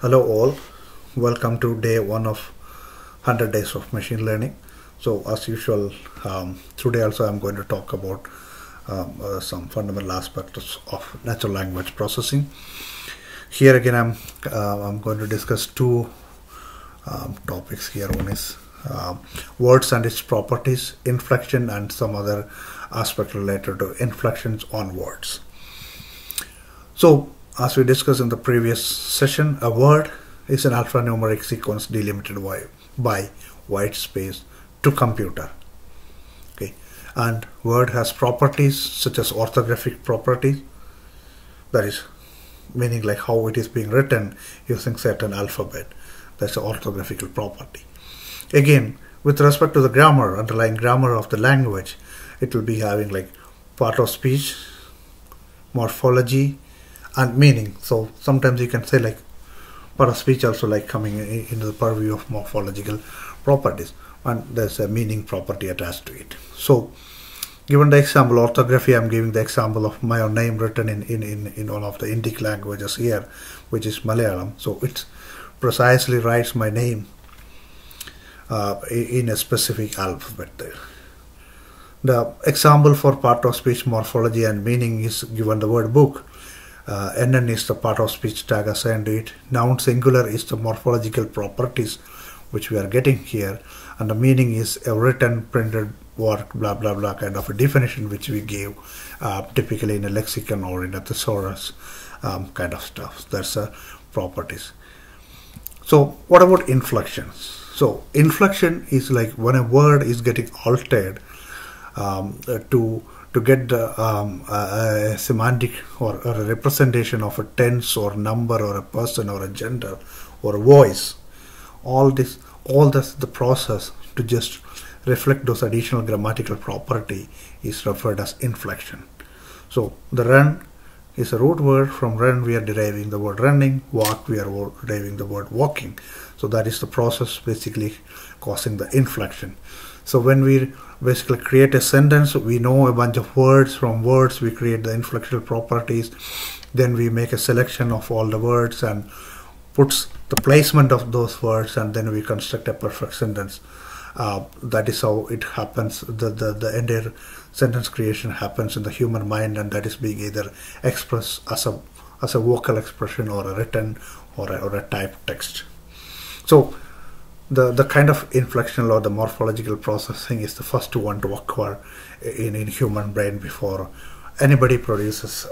Hello all, welcome to day one of 100 days of machine learning. So as usual, today also I'm going to talk about some fundamental aspects of natural language processing. Here again I'm going to discuss two topics here. One is words and its properties, inflection, and some other aspect related to inflections on words. So as we discussed in the previous session, a word is an alphanumeric sequence delimited by white space to computer. Okay, and word has properties such as orthographic properties, that is meaning like how it is being written using certain alphabet. That's an orthographical property. Again, with respect to the grammar, underlying grammar of the language, it will be having like part of speech, morphology, and meaning. So sometimes you can say like part of speech also like coming into the purview of morphological properties, and there's a meaning property attached to it. So given the example orthography, I'm giving the example of my own name written in one of the Indic languages here, which is Malayalam. So it precisely writes my name in a specific alphabet there. The example for part of speech, morphology, and meaning is given the word book. NN is the part of speech tag assigned to it. Noun singular is the morphological properties which we are getting here, and the meaning is a written, printed work, blah blah blah kind of a definition which we gave typically in a lexicon or in a thesaurus kind of stuff. That's properties. So what about inflections? So inflection is like when a word is getting altered to get the a semantic or a representation of a tense or number or a person or a gender or a voice. All this the process to just reflect those additional grammatical property is referred as inflection. So the run is a root word. From run we are deriving the word running. Walk we are deriving the word walking. So that is the process basically causing the inflection. So when we basically create a sentence, we know a bunch of words. From words we create the inflectional properties. Then we make a selection of all the words and puts the placement of those words, and then we construct a perfect sentence. That is how it happens. The entire sentence creation happens in the human mind, and that is being either expressed as a vocal expression or a written or a typed text. So the kind of inflectional or the morphological processing is the first one to occur in human brain before anybody produces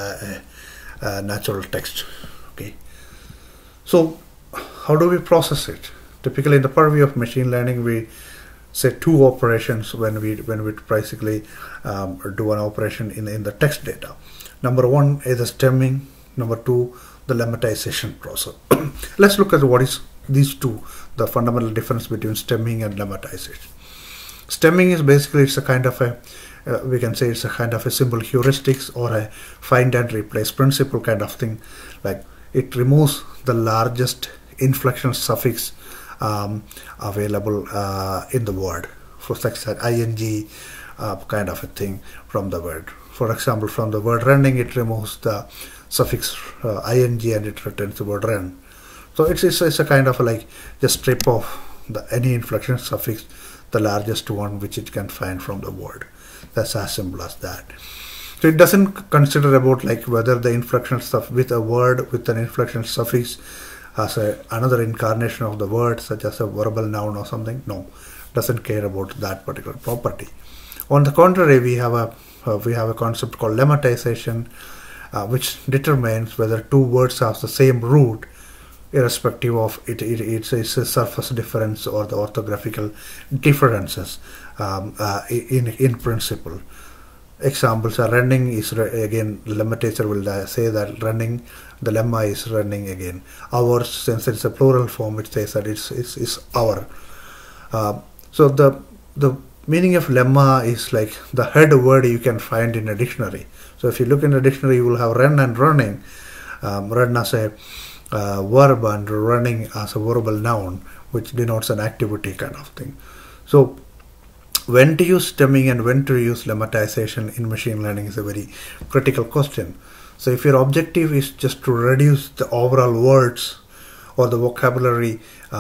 a natural text. Okay, so how do we process it? Typically in the purview of machine learning, we say two operations when we basically do an operation in the text data. Number one is the stemming. Number two, the lemmatization process. Let's look at what is these two, the fundamental difference between stemming and lemmatization. Stemming is basically, it's a kind of a we can say it's a kind of a simple heuristics or a find and replace principle kind of thing. Like it removes the largest inflection suffix available in the word, for such as ing kind of a thing from the word. For example, from the word running, it removes the suffix ing and it returns the word run. So it's a kind of like just strip off any inflection suffix, the largest one which it can find from the word. That's as simple as that. So it doesn't consider about like whether the inflection stuff with a word with an inflection suffix as another incarnation of the word, such as a verbal noun or something. No, doesn't care about that particular property. On the contrary, we have a concept called lemmatization, which determines whether two words have the same root, irrespective of it's a surface difference or the orthographical differences in principle. Examples are running is again, the lemmatization will say that running, the lemma is running again. Ours, since it's a plural form, it says that it's our. So the meaning of lemma is like the head word you can find in a dictionary. So if you look in a dictionary, you will have run and running, run as a verb and running as a verbal noun, which denotes an activity kind of thing. So when to use stemming and when to use lemmatization in machine learning is a very critical question. So if your objective is just to reduce the overall words or the vocabulary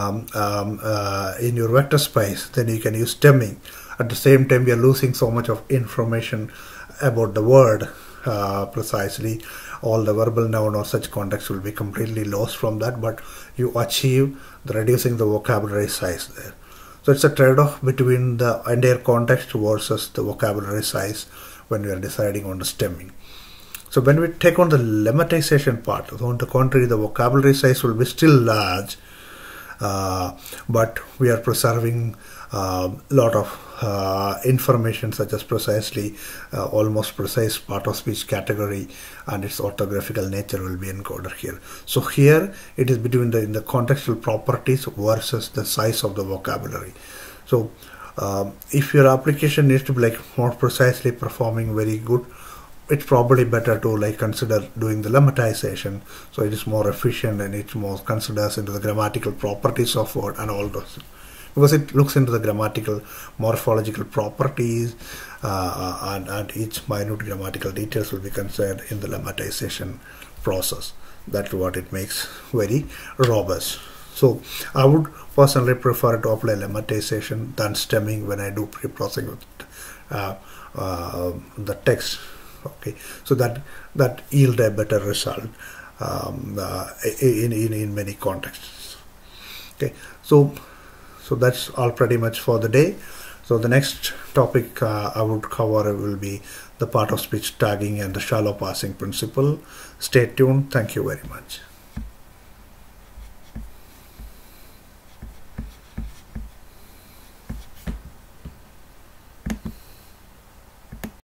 in your vector space, then you can use stemming. At the same time, we are losing so much of information about the word precisely. All the verbal noun or such context will be completely lost from that, but you achieve the reducing the vocabulary size there. So it's a trade-off between the entire context versus the vocabulary size when we are deciding on the stemming. So when we take on the lemmatization part, so on the contrary, the vocabulary size will be still large, but we are preserving a lot of information, such as precisely almost precise part of speech category and its orthographical nature will be encoded here. So here it is between the contextual properties versus the size of the vocabulary. So if your application needs to be like more precisely performing very good, it's probably better to like consider doing the lemmatization, so it is more efficient and it more considers into the grammatical properties of word and all those, because it looks into the grammatical morphological properties and each minute grammatical details will be considered in the lemmatization process. That's what it makes very robust. So I would personally prefer to apply lemmatization than stemming when I do pre-processing with the text. Okay, so that yield a better result in many contexts. Okay, so that's all pretty much for the day. So the next topic I would cover will be the part of speech tagging and the shallow parsing principle. Stay tuned. Thank you very much.